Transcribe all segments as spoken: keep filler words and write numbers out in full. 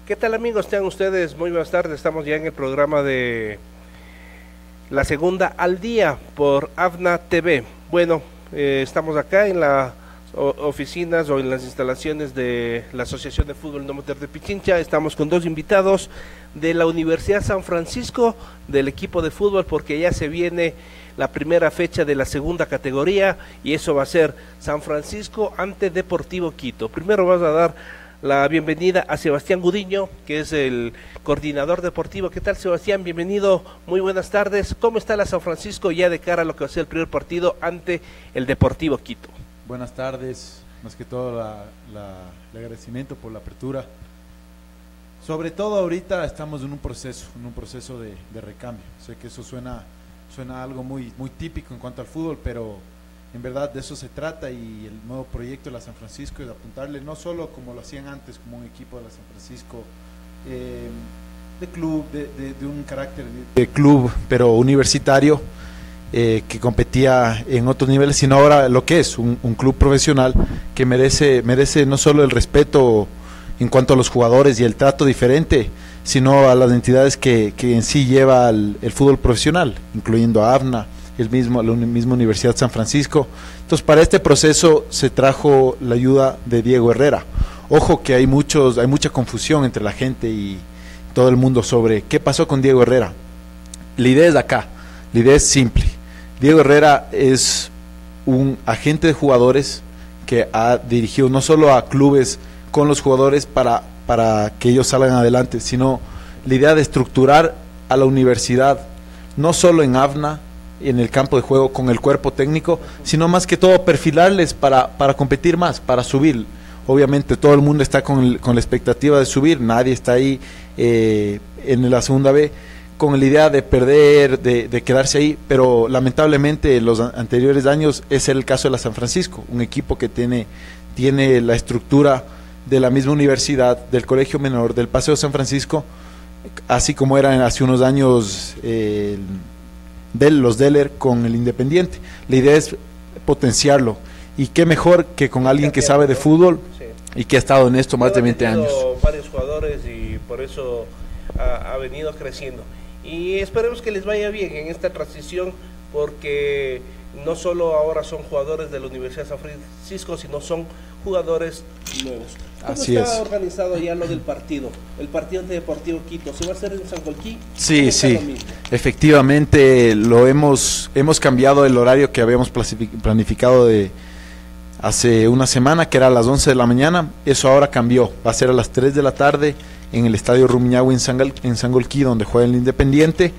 ¿Qué tal, amigos? Tengan ustedes muy buenas tardes. Estamos ya en el programa de La Segunda al Día por AVNA T V. Bueno, eh, estamos acá en las oficinas o en las instalaciones de la Asociación de Fútbol No Amateur de Pichincha. Estamos con dos invitados de la Universidad San Francisco, del equipo de fútbol, porque ya se viene la primera fecha de la segunda categoría y eso va a ser San Francisco ante Deportivo Quito. Primero vamos a dar la bienvenida a Sebastián Gudiño, que es el coordinador deportivo. ¿Qué tal, Sebastián? Bienvenido, muy buenas tardes. ¿Cómo está la San Francisco ya de cara a lo que va a ser el primer partido ante el Deportivo Quito? Buenas tardes, más que todo la, la, el agradecimiento por la apertura. Sobre todo ahorita estamos en un proceso, en un proceso de, de recambio. Sé que eso suena, suena algo muy, muy típico en cuanto al fútbol, pero en verdad de eso se trata, y el nuevo proyecto de la San Francisco es apuntarle no solo como lo hacían antes, como un equipo de la San Francisco eh, de club, de, de, de un carácter de, de club, pero universitario, eh, que competía en otros niveles, sino ahora lo que es un, un club profesional que merece, merece no solo el respeto en cuanto a los jugadores y el trato diferente, sino a las entidades que, que en sí lleva el, el fútbol profesional, incluyendo a AVNA, el mismo, la misma Universidad San Francisco. Entonces, para este proceso se trajo la ayuda de Diego Herrera. Ojo que hay muchos, hay mucha confusión entre la gente y todo el mundo sobre qué pasó con Diego Herrera. La idea es acá, la idea es simple. Diego Herrera es un agente de jugadores que ha dirigido no solo a clubes con los jugadores para, para que ellos salgan adelante, sino la idea de estructurar a la universidad, no solo en AVNA, en el campo de juego con el cuerpo técnico, sino más que todo perfilarles para, para competir más, para subir. Obviamente todo el mundo está con, el, con la expectativa de subir, nadie está ahí eh, en la segunda B con la idea de perder, de, de quedarse ahí, pero lamentablemente los anteriores años ese era el caso de la San Francisco, un equipo que tiene, tiene la estructura de la misma universidad, del colegio menor, del Paseo San Francisco, así como eran hace unos años eh, de los Deller con el Independiente. La idea es potenciarlo, y qué mejor que con alguien que sabe de fútbol y que ha estado en esto más de veinte años. Varios jugadores y por eso ha, ha venido creciendo, y esperemos que les vaya bien en esta transición, porque no solo ahora son jugadores de la Universidad de San Francisco, sino son jugadores nuevos. ¿Cómo Así está es. organizado ya lo del partido? El partido de Deportivo Quito, ¿se va a hacer en Sangolquí? Sí, sí, efectivamente lo hemos, hemos cambiado el horario que habíamos planificado de hace una semana, que era a las once de la mañana. Eso ahora cambió, va a ser a las tres de la tarde en el Estadio Rumiñahui en, Sangal, en Sangolquí, donde juega el Independiente.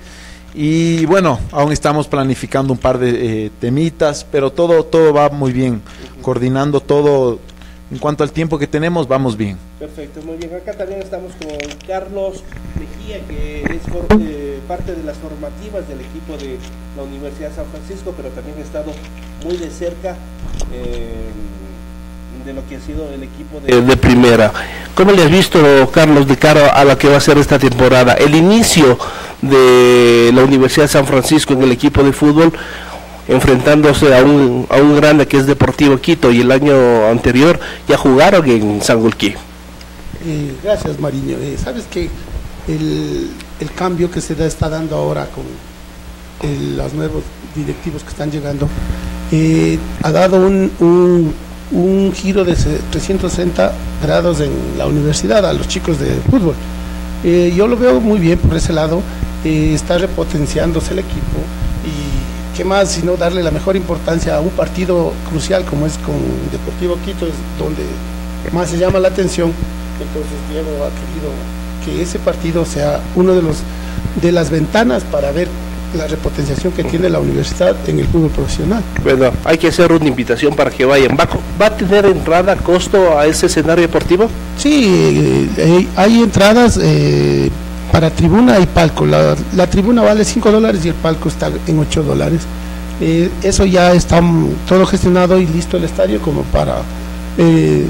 Y bueno, aún estamos planificando un par de eh, temitas, pero todo, todo va muy bien, coordinando todo. En cuanto al tiempo que tenemos, vamos bien. Perfecto, muy bien. Acá también estamos con Carlos Mejía, que es for, eh, parte de las formativas del equipo de la Universidad de San Francisco, pero también ha estado muy de cerca eh, de lo que ha sido el equipo de, de primera. ¿Cómo le has visto, Carlos, de cara a lo que va a ser esta temporada? El inicio de la Universidad de San Francisco en el equipo de fútbol, enfrentándose a un, a un grande que es Deportivo Quito, y el año anterior ya jugaron en Sangolquí. Eh, gracias, Mariño. Eh, Sabes que el, el cambio que se da, está dando ahora con el, los nuevos directivos que están llegando, eh, ha dado un, un, un giro de trescientos sesenta grados en la universidad a los chicos de fútbol. Eh, yo lo veo muy bien por ese lado. Eh, está repotenciándose el equipo, y qué más sino darle la mejor importancia a un partido crucial como es con Deportivo Quito, es donde más se llama la atención. Entonces Diego ha querido que ese partido sea uno de los de las ventanas para ver la repotenciación que tiene la universidad en el fútbol profesional. Bueno, hay que hacer una invitación para que vayan. ¿Va, va a tener entrada, costo a ese escenario deportivo? Sí, eh, hay entradas eh, para tribuna y palco. La, la tribuna vale cinco dólares y el palco está en ocho dólares. Eh, eso ya está todo gestionado y listo el estadio como para eh,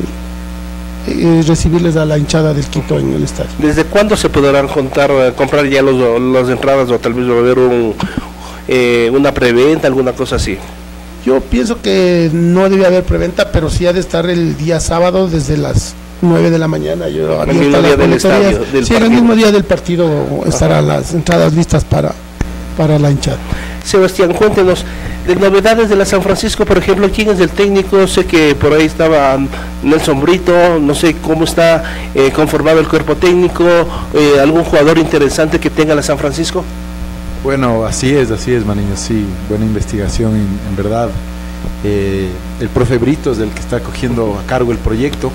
eh, recibirles a la hinchada del Quito en el estadio. ¿Desde cuándo se podrán contar, comprar ya los, las entradas, o tal vez va a haber un, eh, una preventa, alguna cosa así? Yo pienso que no debe haber preventa, pero sí ha de estar el día sábado desde las nueve de la mañana. Yo el mismo día del estadio, del sí, en el mismo día del partido estarán las entradas listas para, para la hinchada. Sebastián, cuéntenos de novedades de la San Francisco, por ejemplo, ¿quién es el técnico? Sé que por ahí estaba Nelson Brito, no sé cómo está eh, conformado el cuerpo técnico, eh, algún jugador interesante que tenga la San Francisco. Bueno, así es, así es, Mariño, sí, buena investigación en, en verdad. Eh, el profe Brito es el que está cogiendo a cargo el proyecto,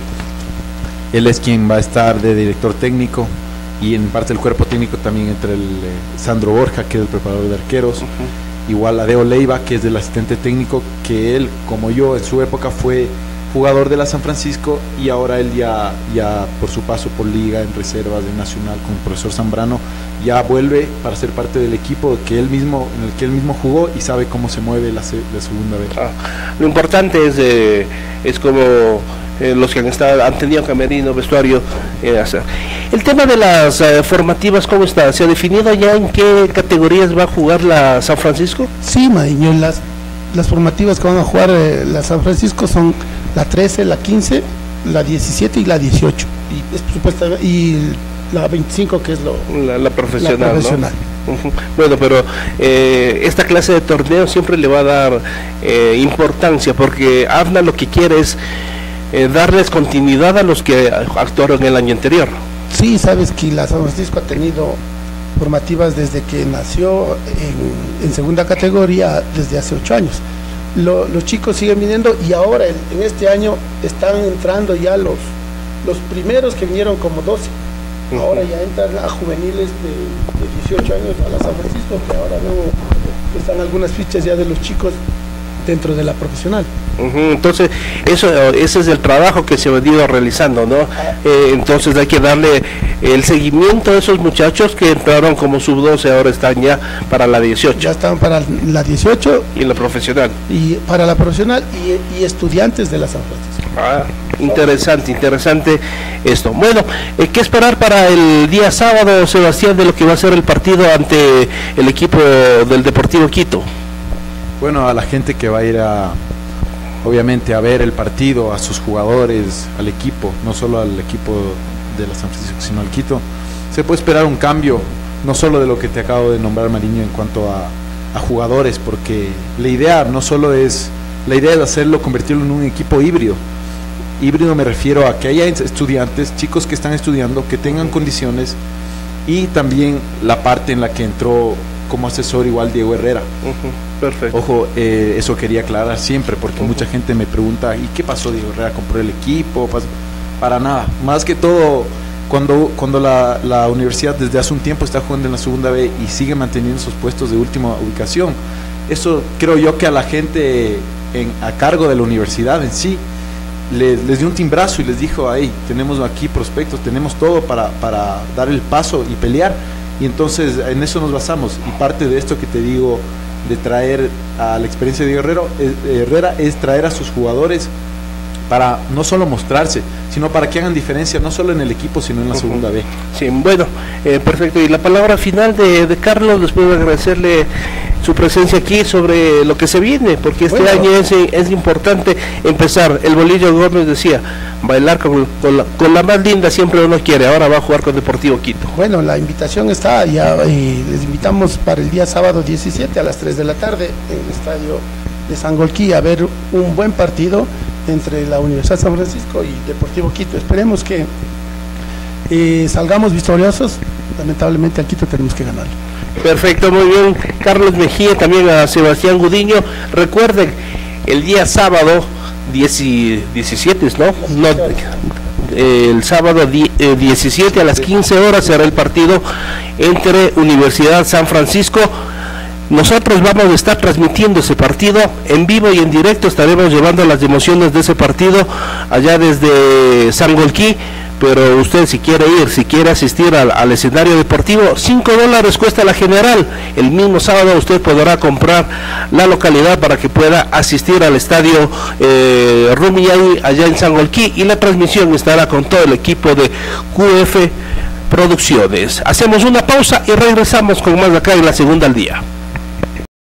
él es quien va a estar de director técnico y en parte del cuerpo técnico también entre el eh, Sandro Borja, que es el preparador de arqueros, uh-huh. igual Adeo Leiva, que es el asistente técnico, que él, como yo, en su época fue jugador de la San Francisco y ahora él ya, ya por su paso por liga, en reservas, de Nacional con el profesor Zambrano, ya vuelve para ser parte del equipo que él mismo, en el que él mismo jugó y sabe cómo se mueve la, la segunda vez. Ah, lo importante es, eh, es como eh, los que han, estado, han tenido camerino, vestuario, eh, hacer. El tema de las eh, formativas, ¿cómo está? ¿Se ha definido ya en qué categorías va a jugar la San Francisco? Sí, Mariño, las, las formativas que van a jugar eh, la San Francisco son la trece, la quince, la diecisiete y la dieciocho. Y, es, supuestamente, y la veinticinco, que es lo, la, la profesional, la profesional. ¿no? Uh-huh. Bueno, pero eh, esta clase de torneo siempre le va a dar eh, importancia, porque AFNA lo que quiere es eh, darles continuidad a los que actuaron el año anterior. Sí, sabes que la San Francisco ha tenido formativas desde que nació en, en segunda categoría desde hace ocho años. Lo, los chicos siguen viniendo y ahora en, en este año están entrando ya los, los primeros que vinieron como doce. Ahora ya entran a juveniles de, de dieciocho años a la San Francisco, que ahora veo que están algunas fichas ya de los chicos dentro de la profesional. Uh-huh. Entonces, eso, ese es el trabajo que se ha venido realizando, ¿no? Ah. Eh, entonces hay que darle el seguimiento a esos muchachos que entraron como sub doce, ahora están ya para la dieciocho. Ya están para la dieciocho. Y la profesional. Y para la profesional y, y estudiantes de la San Francisco. Ah, interesante, interesante esto. Bueno, eh, ¿qué esperar para el día sábado, Sebastián, de lo que va a ser el partido ante el equipo del Deportivo Quito? Bueno, a la gente que va a ir a, obviamente, a ver el partido, a sus jugadores, al equipo, no solo al equipo de la San Francisco, sino al Quito, se puede esperar un cambio, no solo de lo que te acabo de nombrar, Mariño, en cuanto a, a jugadores, porque la idea no solo es, la idea es hacerlo, convertirlo en un equipo híbrido. Híbrido me refiero a que haya estudiantes, chicos que están estudiando, que tengan condiciones, y también la parte en la que entró como asesor igual Diego Herrera. Uh-huh, perfecto. Ojo, eh, eso quería aclarar siempre, porque uh-huh. mucha gente me pregunta, ¿y qué pasó? Diego Herrera compró el equipo, pasó? Para nada, más que todo cuando, cuando la, la universidad desde hace un tiempo está jugando en la segunda B y sigue manteniendo sus puestos de última ubicación, eso creo yo que a la gente en, a cargo de la universidad en sí les, les dio un timbrazo y les dijo, ahí tenemos aquí prospectos, tenemos todo para, para dar el paso y pelear. Y entonces en eso nos basamos, y parte de esto que te digo de traer a la experiencia de Guerrero, eh, Herrera es traer a sus jugadores para no solo mostrarse, sino para que hagan diferencia no solo en el equipo, sino en la uh-huh. segunda B. Sí, bueno, eh, perfecto. Y la palabra final de, de Carlos, después de agradecerle su presencia aquí sobre lo que se viene, porque este bueno. año es, es importante empezar. El Bolillo Gómez decía, bailar con, con, la, con la más linda siempre uno quiere, ahora va a jugar con Deportivo Quito. Bueno, la invitación está, ya eh, les invitamos para el día sábado diecisiete a las tres de la tarde en el estadio de Sangolquí a ver un buen partido entre la Universidad de San Francisco y Deportivo Quito. Esperemos que eh, salgamos victoriosos. Lamentablemente al Quito tenemos que ganar. Perfecto, muy bien. Carlos Mejía, también a Sebastián Gudiño. Recuerden, el día sábado diecisiete, ¿no? no el sábado diecisiete a las quince horas será el partido entre Universidad San Francisco. Nosotros vamos a estar transmitiendo ese partido en vivo y en directo, estaremos llevando las emociones de ese partido allá desde Sangolquí, pero usted si quiere ir, si quiere asistir al, al escenario deportivo, cinco dólares cuesta la general. El mismo sábado usted podrá comprar la localidad para que pueda asistir al estadio eh, Rumiñahui allá en Sangolquí, y la transmisión estará con todo el equipo de Q F Producciones. Hacemos una pausa y regresamos con más acá en La Segunda al Día.